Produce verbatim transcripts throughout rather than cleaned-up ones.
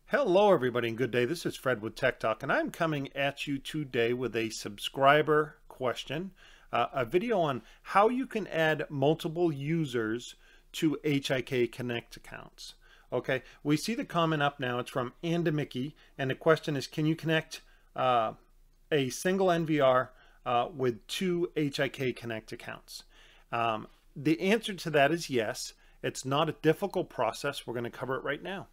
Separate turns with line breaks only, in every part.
Hello everybody and good day. This is Fred with Tech Talk and I'm coming at you today with a subscriber question, uh, a video on how you can add multiple users to H I K Connect accounts. Okay, we see the comment up now. It's from Anda Mickey and the question is, can you connect uh, a single N V R uh, with two H I K Connect accounts? Um, the answer to that is yes. It's not a difficult process. We're going to cover it right now.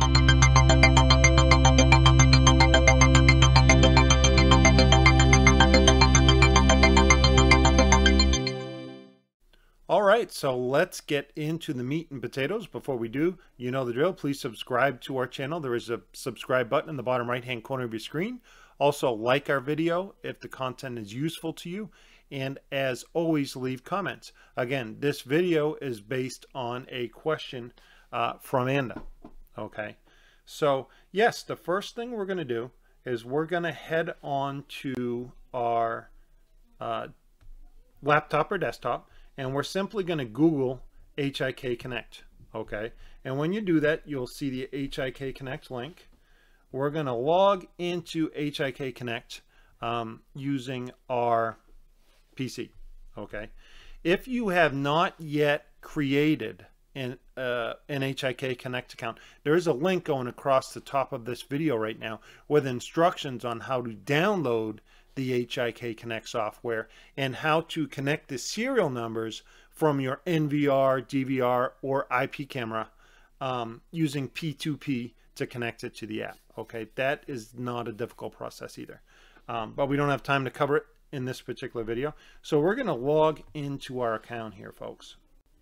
All right, so let's get into the meat and potatoes. Before we do, you know the drill. Please subscribe to our channel. There is a subscribe button in the bottom right-hand corner of your screen. Also, like our video if the content is useful to you. And as always, leave comments. Again, this video is based on a question uh, from Anda. Okay, so yes, the first thing we're going to do is we're going to head on to our uh, laptop or desktop. And we're simply going to Google H I K Connect, okay? And when you do that, you'll see the H I K Connect link. We're going to log into H I K Connect um, using our P C, okay? If you have not yet created an, uh, an H I K Connect account, there is a link going across the top of this video right now with instructions on how to download the H I K Connect software and how to connect the serial numbers from your N V R, D V R, or I P camera um, using P two P to connect it to the app. Okay, that is not a difficult process either. Um, but we don't have time to cover it in this particular video. So we're going to log into our account here, folks.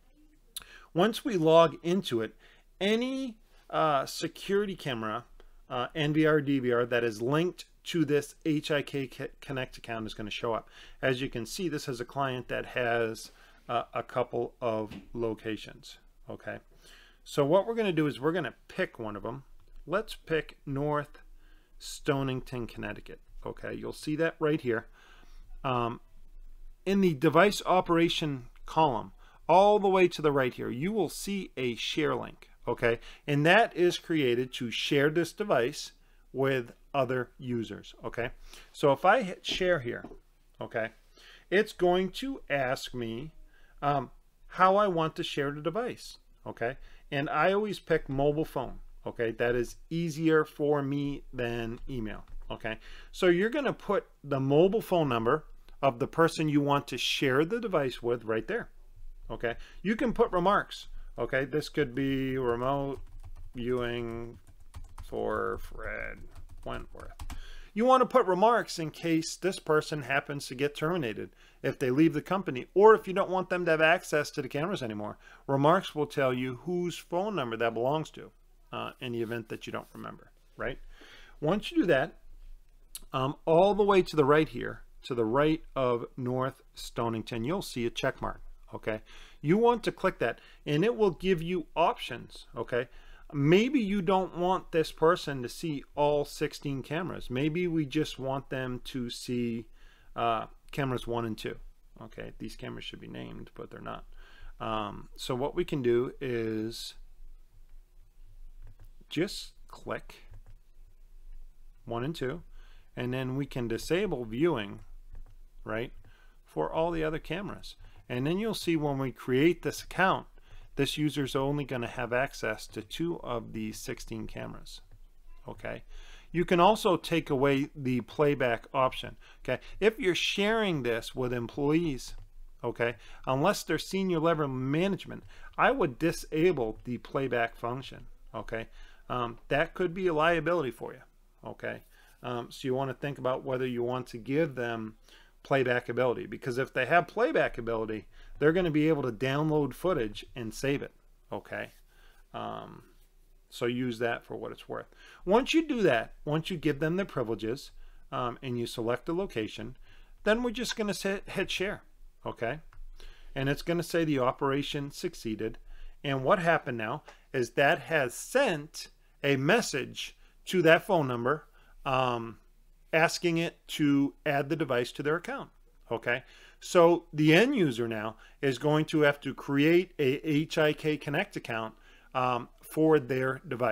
Once we log into it, any uh, security camera, uh, N V R, D V R that is linked to this H I K Connect account is going to show up. As you can see, this is a client that has uh, a couple of locations. Okay, so what we're going to do is we're going to pick one of them. Let's pick North Stonington, Connecticut. Okay, you'll see that right here. Um, in the device operation column, all the way to the right here, you will see a share link. Okay, and that is created to share this device with other users. Okay, so if I hit share here, okay, it's going to ask me um, how I want to share the device. Okay, and I always pick mobile phone. Okay, that is easier for me than email. Okay, so you're going to put the mobile phone number of the person you want to share the device with right there. Okay, you can put remarks. Okay, this could be remote viewing for Fred Wentworth. You want to put remarks in case this person happens to get terminated if they leave the company, or if you don't want them to have access to the cameras anymore. Remarks will tell you whose phone number that belongs to uh, in the event that you don't remember, right? Once you do that, um, all the way to the right here, to the right of North Stonington, you'll see a check mark. Okay, you want to click that and it will give you options. Okay, maybe you don't want this person to see all sixteen cameras. Maybe we just want them to see uh, cameras one and two. Okay, these cameras should be named, but they're not. Um, so what we can do is just click one and two, and then we can disable viewing, right, for all the other cameras. And then you'll see when we create this account, this user's only going to have access to two of these sixteen cameras. Okay, you can also take away the playback option. Okay, if you're sharing this with employees, okay, unless they're senior level management, I would disable the playback function. Okay, um, that could be a liability for you. Okay, um, so you want to think about whether you want to give them playback ability, because if they have playback ability, they're going to be able to download footage and save it. Okay, um, so use that for what it's worth. Once you do that, once you give them the privileges um, and you select the location, then we're just going to hit share. Okay, and it's going to say the operation succeeded, and what happened now is that has sent a message to that phone number um, asking it to add the device to their account. Okay, so the end user now is going to have to create a H I K Connect account um, for their device.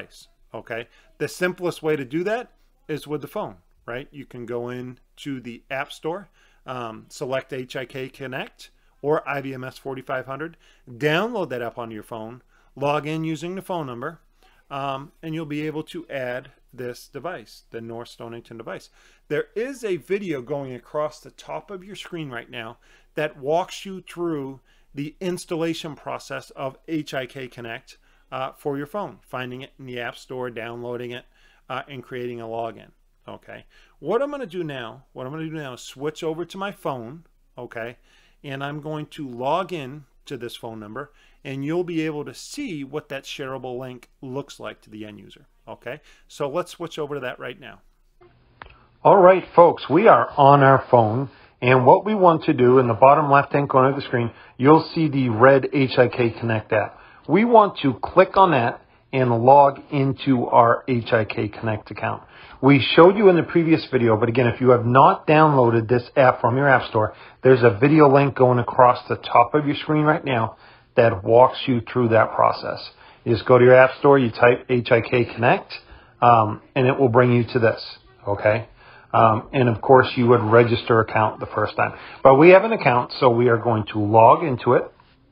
Okay, the simplest way to do that is with the phone, right? You can go in to the App Store, um, select H I K Connect or I B M S forty-five hundred, download that app onto your phone, log in using the phone number, um, and you'll be able to add this device, the North Stonington device. There is a video going across the top of your screen right now that walks you through the installation process of H I K Connect uh, for your phone, finding it in the App Store, downloading it, uh, and creating a login. Okay, what I'm going to do now, what I'm going to do now is switch over to my phone, okay, and I'm going to log in to this phone number, and you'll be able to see what that shareable link looks like to the end user. Okay, so let's switch over to that right now. All right, folks, we are on our phone, and what we want to do in the bottom left-hand corner of the screen, you'll see the red H I K Connect app. We want to click on that and log into our H I K Connect account. We showed you in the previous video, but again, if you have not downloaded this app from your App Store, there's a video link going across the top of your screen right now that walks you through that process. You just go to your App Store, you type H I K Connect, um, and it will bring you to this, okay? Um, and of course, you would register an account the first time. But we have an account, so we are going to log into it,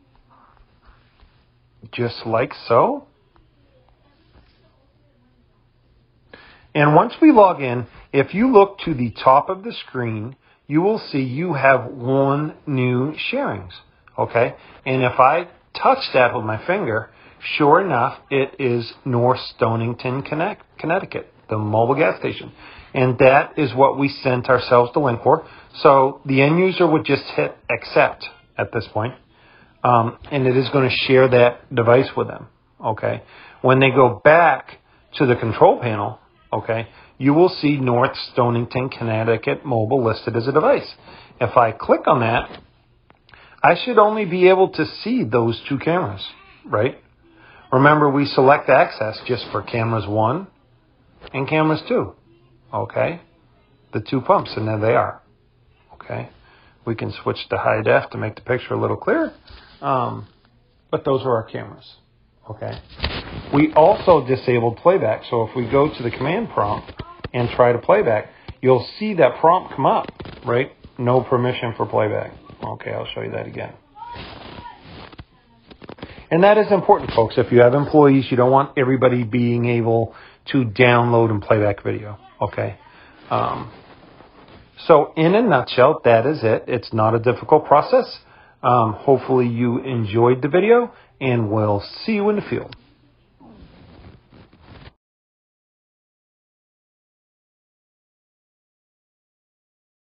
just like so. And once we log in, if you look to the top of the screen, you will see you have one new Sharings, okay? And if I touch that with my finger, sure enough, it is North Stonington, Connecticut, the mobile gas station. And that is what we sent ourselves the link for. So the end user would just hit accept at this point, um, and it is going to share that device with them, okay? When they go back to the control panel, okay, you will see North Stonington, Connecticut mobile listed as a device. If I click on that, I should only be able to see those two cameras, right? Remember, we select access just for cameras one and cameras two, okay? The two pumps, and there they are, okay? We can switch to high def to make the picture a little clearer, um, but those are our cameras, okay? We also disabled playback, so if we go to the command prompt and try to playback, you'll see that prompt come up, right? No permission for playback. Okay, I'll show you that again. And that is important, folks. If you have employees, you don't want everybody being able to download and playback video, okay? Um, so in a nutshell, that is it. It's not a difficult process. Um, hopefully you enjoyed the video, and we'll see you in the field.